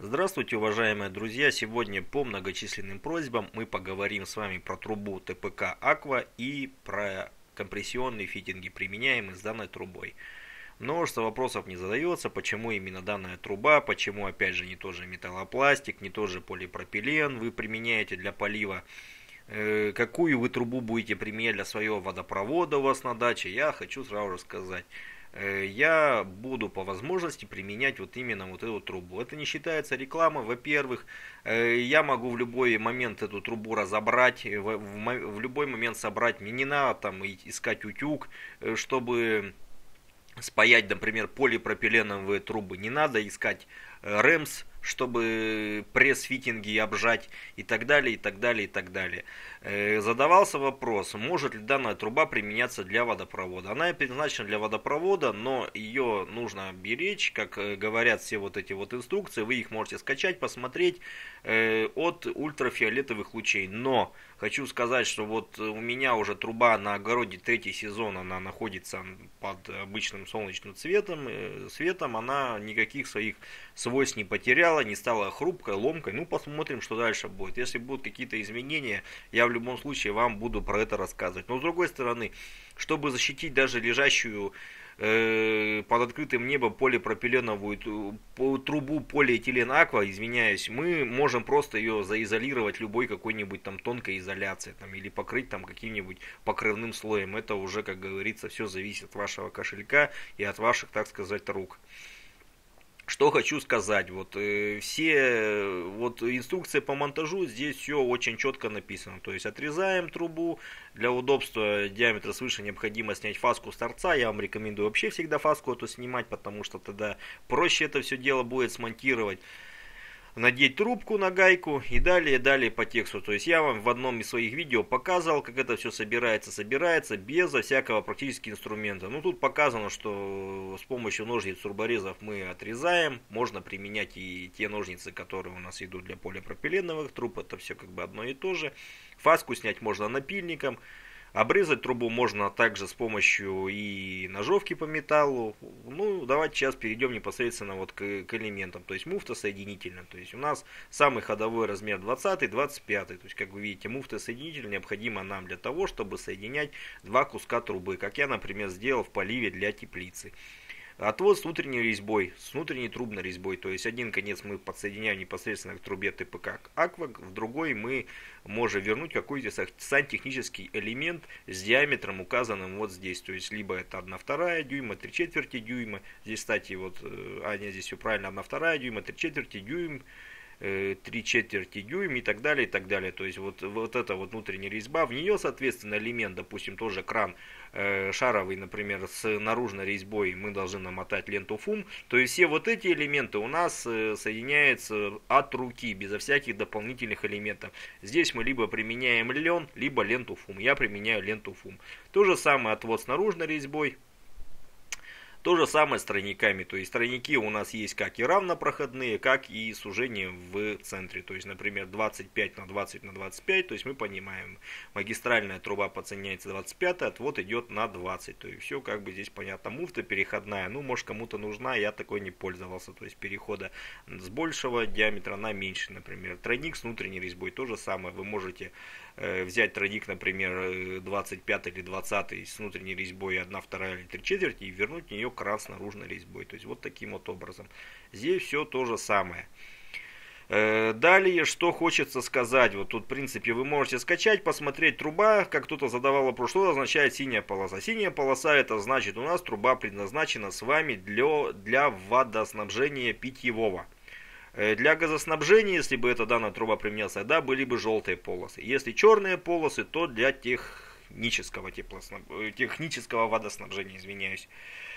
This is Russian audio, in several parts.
Здравствуйте, уважаемые друзья! Сегодня по многочисленным просьбам мы поговорим с вами про трубу ТПК Aqua и про компрессионные фитинги, применяемые с данной трубой. Множество вопросов не задается, почему именно данная труба, почему опять же не тот же металлопластик, не тот же полипропилен вы применяете для полива. Какую вы трубу будете применять для своего водопровода у вас на даче, я хочу сразу же сказать. Я буду по возможности применять вот именно вот эту трубу. Это не считается рекламой. Во-первых, я могу в любой момент эту трубу разобрать, в любой момент собрать. Мне не надо там искать утюг, чтобы спаять, например, полипропиленовые трубы. Не надо искать РЭМС, чтобы пресс-фитинги обжать и так далее, и так далее, и так далее. Задавался вопрос, может ли данная труба применяться для водопровода. Она предназначена для водопровода, но ее нужно беречь, как говорят все вот эти вот инструкции, вы их можете скачать, посмотреть, от ультрафиолетовых лучей. Но хочу сказать, что вот у меня уже труба на огороде третий сезон, она находится под обычным солнечным светом, она никаких своих свойств не потеряла, не стала хрупкой, ломкой. Ну, посмотрим, что дальше будет. Если будут какие-то изменения, я в любом случае вам буду про это рассказывать. Но с другой стороны, чтобы защитить даже лежащую под открытым небом полипропиленовую трубу полиэтилен аква, извиняюсь, мы можем просто ее заизолировать любой какой-нибудь там тонкой изоляцией там, или покрыть там каким-нибудь покрывным слоем. Это уже, как говорится, все зависит от вашего кошелька и от ваших, так сказать, рук. Что хочу сказать, все инструкции по монтажу, здесь все очень четко написано. То есть отрезаем трубу, для удобства диаметра свыше необходимо снять фаску с торца. Я вам рекомендую вообще всегда фаску эту снимать, потому что тогда проще это все дело будет смонтировать. Надеть трубку на гайку и далее по тексту. То есть я вам в одном из своих видео показывал, как это все собирается безо всякого практически инструмента. Ну тут показано, что с помощью ножниц турборезов мы отрезаем. Можно применять и те ножницы, которые у нас идут для полипропиленовых труб. Это все как бы одно и то же. Фаску снять можно напильником. Обрезать трубу можно также с помощью и ножовки по металлу. Ну, давайте сейчас перейдем непосредственно вот к элементам. То есть муфта соединительная. То есть у нас самый ходовой размер 20-25. То есть, как вы видите, муфта соединитель необходима нам для того, чтобы соединять два куска трубы. Как я, например, сделал в поливе для теплицы. Отвод с внутренней резьбой, с внутренней трубной резьбой. То есть один конец мы подсоединяем непосредственно к трубе ТПК Aqua, в другой мы можем вернуть какой-то сантехнический элемент с диаметром, указанным вот здесь. То есть либо это 1/2 дюйма, 3/4 дюйма. Здесь, кстати, нет, здесь все правильно, 1/2 дюйма, 3/4 дюйм. 3/4 дюйм и так далее, и так далее. То есть вот эта вот внутренняя резьба, в нее, соответственно, элемент, допустим, тоже кран шаровый, например, с наружной резьбой, мы должны намотать ленту ФУМ. То есть все вот эти элементы у нас соединяются от руки, безо всяких дополнительных элементов. Здесь мы либо применяем лен, либо ленту ФУМ. Я применяю ленту ФУМ. То же самое отвод с наружной резьбой. То же самое с тройниками, то есть тройники у нас есть как и равнопроходные, как и сужение в центре, то есть, например, 25 на 20 на 25, то есть мы понимаем, магистральная труба подсоединяется 25, отвод идет на 20, то есть все как бы здесь понятно. Муфта переходная, ну может кому-то нужна, я такой не пользовался, то есть перехода с большего диаметра на меньше, например. Тройник с внутренней резьбой, то же самое, вы можете взять тройник, например, 25 или 20 с внутренней резьбой 1/2 или 3/4 и вернуть в нее кран с наружной резьбой. То есть вот таким вот образом. Здесь все то же самое. Далее, что хочется сказать, вот тут в принципе вы можете скачать, посмотреть труба, как кто-то задавал вопрос, что означает синяя полоса. Синяя полоса, это значит, у нас труба предназначена с вами для водоснабжения питьевого. Для газоснабжения, если бы эта данная труба применялась, тогда были бы желтые полосы. Если черные полосы, то для технического водоснабжения, извиняюсь.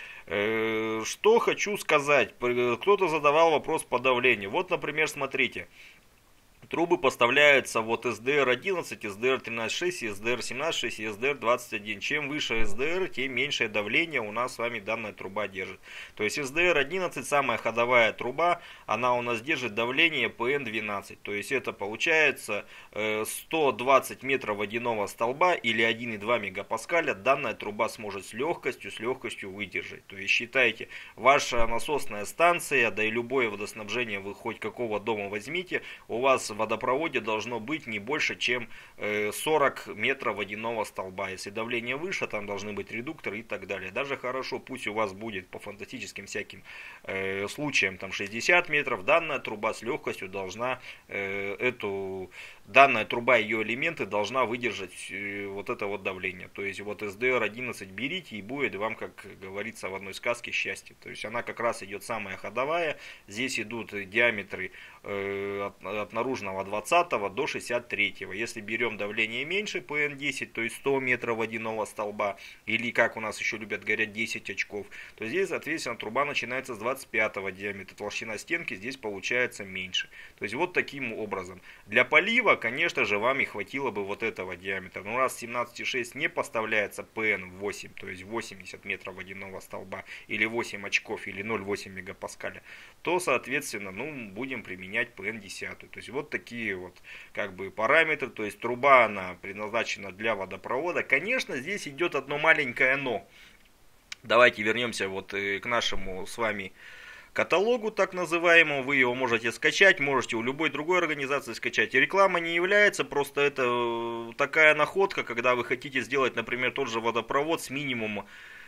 Что хочу сказать, кто-то задавал вопрос по давлению. Вот, например, смотрите, Трубы поставляются вот SDR11, SDR13.6, SDR17.6 и SDR21. Чем выше SDR, тем меньшее давление у нас с вами данная труба держит. То есть SDR11 самая ходовая труба, она у нас держит давление PN12. То есть это получается 120 метров водяного столба или 1,2 мегапаскаля данная труба сможет с легкостью выдержать. То есть считайте, ваша насосная станция, да и любое водоснабжение вы хоть какого дома возьмите, у вас в водопроводе должно быть не больше, чем 40 метров водяного столба. Если давление выше, там должны быть редукторы и так далее. Даже хорошо, пусть у вас будет по фантастическим всяким случаям там 60 метров, данная труба с легкостью должна данная труба, ее элементы должна выдержать вот это вот давление. То есть вот SDR11 берите, и будет вам, как говорится в одной сказке, счастье. То есть она как раз идет самая ходовая. Здесь идут диаметры от наружного 20 до 63. Если берем давление меньше, PN10, то есть 100 метров водяного столба, или как у нас еще любят говорить, 10 очков, то здесь, соответственно, труба начинается с 25 диаметра. Толщина стенки здесь получается меньше. То есть вот таким образом. Для полива, конечно же, вам и хватило бы вот этого диаметра. Но раз 17,6 не поставляется PN8, то есть 80 метров водяного столба, или 8 очков, или 0,8 мегапаскаля, то, соответственно, будем применять PN10. То есть вот такие вот как бы параметры. То есть труба, она предназначена для водопровода. Конечно, здесь идет одно маленькое но. Давайте вернемся вот к нашему с вами каталогу, так называемому. Вы его можете скачать, можете у любой другой организации скачать. И реклама не является, просто это такая находка, когда вы хотите сделать, например, тот же водопровод с минимумом,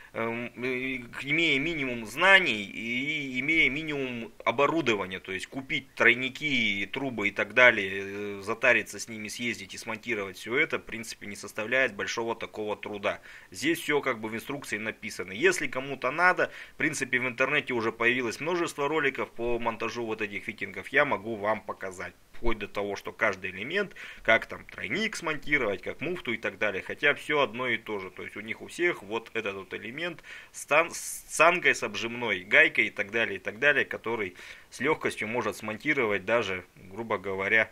имея минимум знаний и имея минимум оборудования, то есть купить тройники, трубы и так далее, затариться с ними, съездить и смонтировать все это, в принципе, не составляет большого такого труда. Здесь все как бы в инструкции написано. Если кому-то надо, в принципе, в интернете уже появилось множество роликов по монтажу вот этих фитингов, я могу вам показать. Вплоть до того, что каждый элемент, как там тройник смонтировать, как муфту и так далее. Хотя все одно и то же. То есть у них у всех вот этот вот элемент с цангой, с обжимной гайкой и так далее, который с легкостью может смонтировать даже, грубо говоря,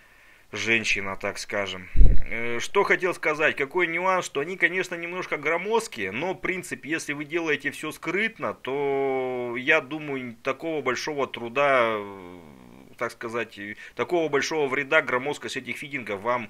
женщина, так скажем. Что хотел сказать, какой нюанс, что они, конечно, немножко громоздкие, но, в принципе, если вы делаете все скрытно, то, я думаю, такого большого труда, так сказать, такого большого вреда громоздкость этих фитингов вам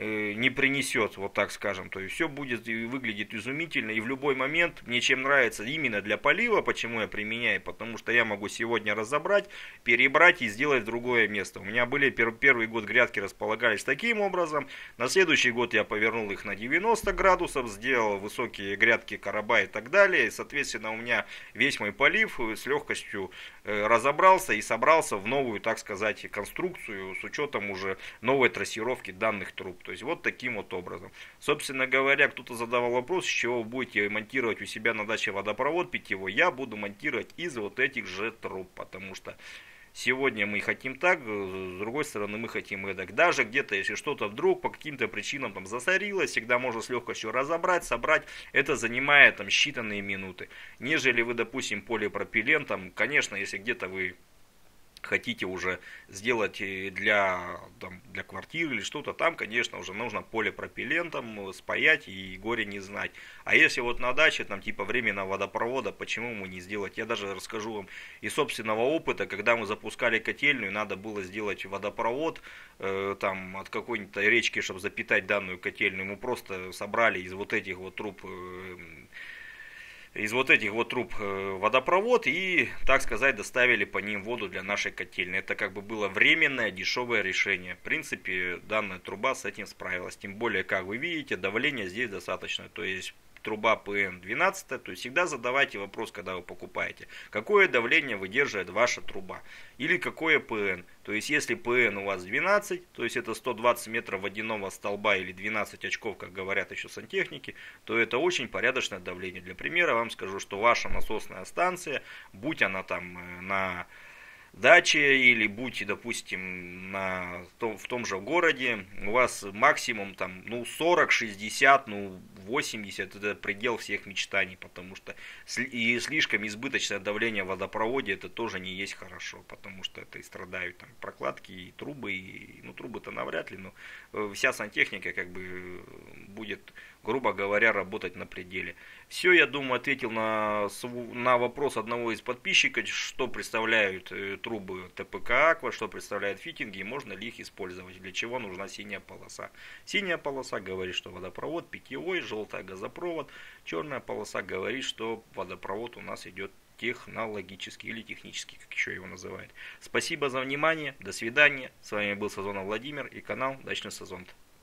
не принесет, вот так скажем. То есть все будет и выглядит изумительно, и в любой момент мне чем нравится именно для полива, почему я применяю, потому что я могу сегодня разобрать, перебрать и сделать в другое место. У меня были первый год грядки располагались таким образом, на следующий год я повернул их на 90 градусов, сделал высокие грядки, короба и так далее, и, соответственно, у меня весь мой полив с легкостью разобрался и собрался в новую, так сказать, конструкцию с учетом уже новой трассировки данных труб. То есть вот таким вот образом. Собственно говоря, кто-то задавал вопрос, с чего вы будете монтировать у себя на даче водопровод питьевой. Я буду монтировать из вот этих же труб, потому что сегодня мы хотим так, с другой стороны мы хотим эдак. Даже где-то, если что-то вдруг по каким-то причинам там засорилось, всегда можно с легкостью разобрать, собрать. Это занимает там считанные минуты. Нежели вы, допустим, полипропилен, там, конечно, если где-то вы хотите уже сделать для квартиры или что-то там, конечно, уже нужно полипропилен там спаять и горе не знать. А если вот на даче, там типа временного водопровода, почему мы не сделать? Я даже расскажу вам из собственного опыта, когда мы запускали котельную, надо было сделать водопровод там от какой-нибудь речки, чтобы запитать данную котельную. Мы просто собрали из вот этих вот труб водопровод и, так сказать, доставили по ним воду для нашей котельной. Это как бы было временное, дешевое решение. В принципе, данная труба с этим справилась. Тем более, как вы видите, давление здесь достаточно. То есть труба PN12, то есть всегда задавайте вопрос, когда вы покупаете, какое давление выдерживает ваша труба или какое PN. То есть если PN у вас 12, то есть это 120 метров водяного столба или 12 очков, как говорят еще сантехники, то это очень порядочное давление. Для примера вам скажу, что ваша насосная станция, будь она там на даче или будьте, допустим, в том же городе, у вас максимум там, ну, 40, 60, ну, 80, это предел всех мечтаний, потому что и слишком избыточное давление в водопроводе, это тоже не есть хорошо, потому что это и страдают там прокладки, и трубы, ну, трубы-то навряд ли, но вся сантехника как бы будет, грубо говоря, работать на пределе. Все, я думаю, ответил на вопрос одного из подписчиков, что представляют трубы ТПК Аква, что представляют фитинги и можно ли их использовать, для чего нужна синяя полоса. Синяя полоса говорит, что водопровод питьевой, желтая газопровод, черная полоса говорит, что водопровод у нас идет технологический или технический, как еще его называют. Спасибо за внимание, до свидания. С вами был Сазонов Владимир и канал Дачный Сазон.